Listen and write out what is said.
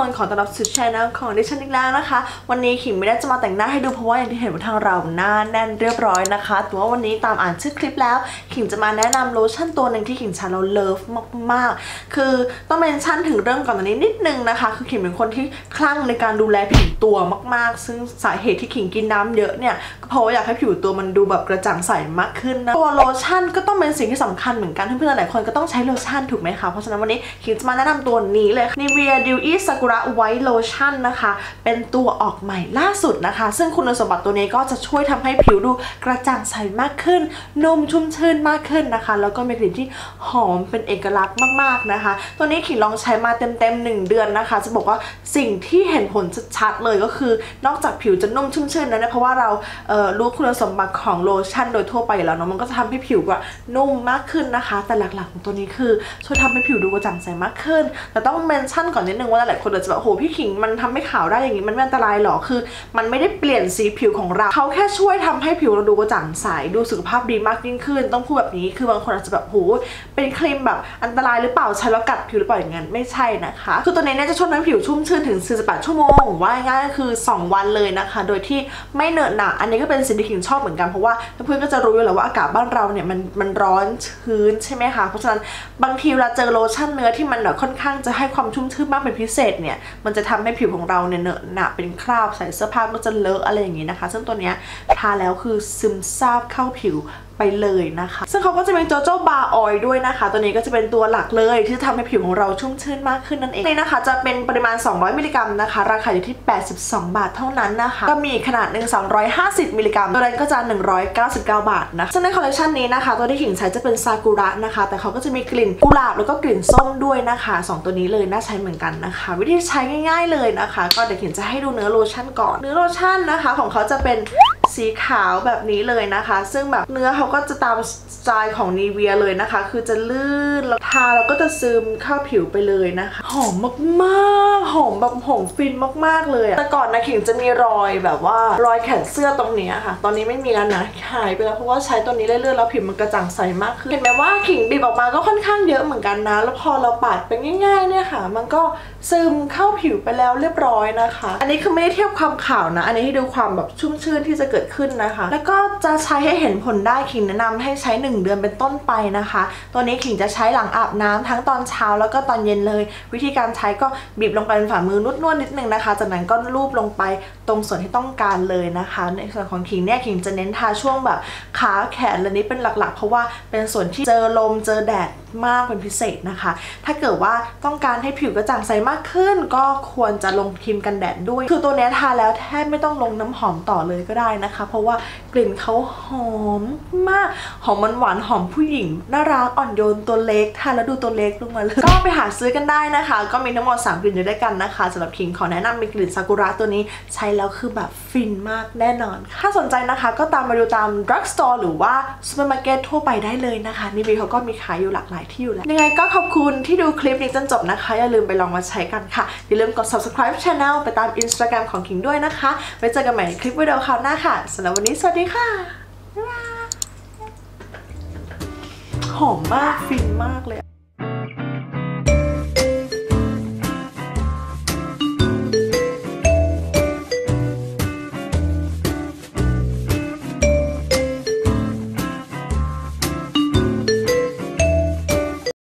คนขอต้อนรับสู่ช่องของดิฉันอีกแล้วนะคะวันนี้ขิงไม่ได้จะมาแต่งหน้าให้ดูเพราะว่าอย่างที่เห็นว่าทางเราหน้าแน่นเรียบร้อยนะคะแต่ว่าวันนี้ตามอ่านชื่อคลิปแล้วขิงจะมาแนะนำโลชั่นตัวหนึ่งที่ขิงใช้แล้วเลิฟมากๆคือต้องเมนชั่นถึงเรื่องก่อนอันนี้นิดนึงนะคะคือขิงเป็นคนที่คลั่งในการดูแลผิวตัวมากๆซึ่งสาเหตุที่ขิงกินน้ำเยอะเนี่ยก็เพราะว่าอยากให้ผิวตัวมันดูแบบกระจ่างใสมากขึ้นนะตัวโลชั่นก็ต้องเป็นสิ่งที่สำคัญเหมือนกันเพื่อนๆหลายคนก็ต้องใช้โลชั่นถูกไหมคะเพราะฉะนั้นวันนี้ขิงจะมาแนะนำตัวนี้เลย Nivea Dewy Sakura White Lotion นะคะเป็นตัวออกใหม่ล่าสุดนะคะซึ่งคุณสมบัติตัวนี้ก็จะช่วยทำให้ผิวดูกระจ่างใสมากขึ้นนุ่มชุ่มชื่นมากขึ้นนะคะแล้วก็มีกลิ่นที่หอมเป็นเอกลักษณ์มากๆนะคะตัวนี้ขิงลองใช้มาเต็ม1 เดือนนะคะจะบอกว่าสิ่งที่เห็นผลชัดๆเลยก็คือนอกจากผิวจะนุ่มชุ่มชื่นแล้วนะเพราะว่าเรารู้คุณสมบัติของโลชั่นโดยทั่วไปแล้วเนาะมันก็จะทำให้ผิวว่านุ่มมากขึ้นนะคะแต่หลักๆของตัวนี้คือช่วยทำให้ผิวดูกระจ่างใสมากขึ้นแต่ต้องเมนชั่นก่อนนิดนึงว่าหลายคนอาจจะแบบโหพี่ขิงมันทำให้ขาวได้อย่างนี้มันไม่อันตรายหรอคือมันไม่ได้เปลี่ยนสีผิวของเราเขาแค่ช่วยทำให้ผิวเราดูกระจ่างใสดูสุขภาพดีมากยิ่งขึ้นต้องพูดแบบนี้คือบางคนอาจจะแบบโหเป็นครีมแบบอันตรายหรือเปล่าใช้แล้วกัดผิวหรือเปล่าอย่างนั้นไม่ใช่นะคะคือตัวนี้เนี่ยจะช่วยให้ผิวชุ่มชื่นถึง48 ชั่วโมงว่าง่ายๆคือ2 วันเลยนะคะโดยที่ไม่เหนอะหนะอันนี้ก็เป็นสิ่งที่ขิงชอบเหมือนกันเพราะว่าเพื่อนๆก็จะรู้อยู่แล้วว่าอากาศบ้านเราเนี่ยมันร้อนชื้นใช่ไหมคะเพราะฉะนั้นบางทีเราเจอโลชั่นเนื้อที่มันค่อนข้างจะให้ความชุ่มชื่นมากเป็นพิเศษเนี่ยมันจะทำให้ผิวของเราเนี่ยเหนอะหนะเป็นคราบใส่เสื้อผ้าก็จะเลอะอะไรอย่างนี้นะคะซึ่งตัวเนี้ยทาแล้วคือซึมซาบเข้าผิวไปเลยนะคะซึ่งเขาก็จะมีโจโจ้บาร์ออยล์ด้วยนะคะตัวนี้ก็จะเป็นตัวหลักเลยที่จะทำให้ผิวของเราชุ่มชื่นมากขึ้นนั่นเองนี่นะคะจะเป็นปริมาณ200 มิลลิกรัมนะคะราคาอยู่ที่82 บาทเท่านั้นนะคะก็มีขนาด250 มิลลิกรัมตัวนั้นก็จะ199 บาทนะซึ่งในคอลเลคชันนี้นะคะตัวที่ขิงใช้จะเป็นซากุระนะคะแต่เขาก็จะมีกลิ่นกุหลาบแล้วก็กลิ่นส้มด้วยนะคะ2ตัวนี้เลยน่าใช้เหมือนกันนะคะวิธีใช้ง่ายๆเลยนะคะก็เดี๋ยวขิงจะให้ดูเนื้อโลชั่นก่อนเนื้อโลชั่นนะคะของเขาจะเป็นสีขาวแบบนี้เลยนะคะซึ่งแบบเนื้อเขาก็จะตามสไตล์ของนีเวียเลยนะคะคือจะลื่นแล้วทาแล้วก็จะซึมเข้าผิวไปเลยนะคะหอมมากๆหอมแบบหอมฟินมากๆเลยแต่ก่อนนะขิงจะมีรอยแบบว่ารอยแขนเสื้อตรงนี้ค่ะตอนนี้ไม่มีแล้วนะหายไปแล้วเพราะว่าใช้ตัวนี้เรื่อยๆแล้วผิวมันกระจ่างใสมากขึ้นเห็นไหมว่าขิงบีบออกมาก็ค่อนข้างเยอะเหมือนกันนะแล้วพอเราปาดไปง่ายๆเนี่ยค่ะมันก็ซึมเข้าผิวไปแล้วเรียบร้อยนะคะอันนี้คือไม่ได้เทียบความขาวนะอันนี้ให้ดูความแบบชุ่มชื่นที่จะเกิดขึ้นนะคะแล้วก็จะใช้ให้เห็นผลได้ขิงแนะนำให้ใช้1 เดือนเป็นต้นไปนะคะตัวนี้ขิงจะใช้หลังอาบน้ำทั้งตอนเช้าแล้วก็ตอนเย็นเลยวิธีการใช้ก็บีบลงไปเป็นฝ่ามือนวดๆนิดนึงนะคะจากนั้นก็ลูบลงไปตรงส่วนที่ต้องการเลยนะคะในส่วนของขิงเนี่ยขิงจะเน้นทาช่วงแบบขาแขนและนี้เป็นหลักๆเพราะว่าเป็นส่วนที่เจอลมเจอแดดมากเป็นพิเศษนะคะถ้าเกิดว่าต้องการให้ผิวกระจ่างใสมากขึ้นก็ควรจะลงครีมกันแดดด้วยคือตัวนี้ทาแล้วแทบไม่ต้องลงน้ำหอมต่อเลยก็ได้นะคะเพราะว่ากลิ่นเขาหอมมากหอมหวานหอมผู้หญิงน่ารักอ่อนโยนตัวเล็กทาแล้วดูตัวเล็กลงมาเลยก็ไปหาซื้อกันได้นะคะก็มีทั้งหมด3 กลิ่นอยู่ด้วยกันนะคะสำหรับขิงขอแนะนำเป็นกลิ่นซากุระตัวนี้ใช้แล้วคือแบบฟินมากแน่นอนถ้าสนใจนะคะก็ตามมาดูตามดรักสโตร์หรือว่าซูเปอร์มาร์เก็ตทั่วไปได้เลยนะคะนิวีเขาก็มีขายอยู่หลากหลายที่อยู่แล้วยังไงก็ขอบคุณที่ดูคลิปนี้จนจบนะคะอย่าลืมไปลองมาใช้กันค่ะอย่าลืมกด subscribe channel ไปตาม Instagram ของขิงด้วยนะคะไว้เจอกันใหม่ในคลิปวิดีโอคราวหน้าค่ะสำหรับวันนี้สวัสดีค่ะหอมมากฟินมากเลย